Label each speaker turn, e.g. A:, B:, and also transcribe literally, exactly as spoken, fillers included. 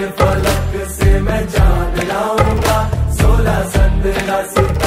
A: फलक से मैं जान लाऊंगा, सोलह संद्रा सितारे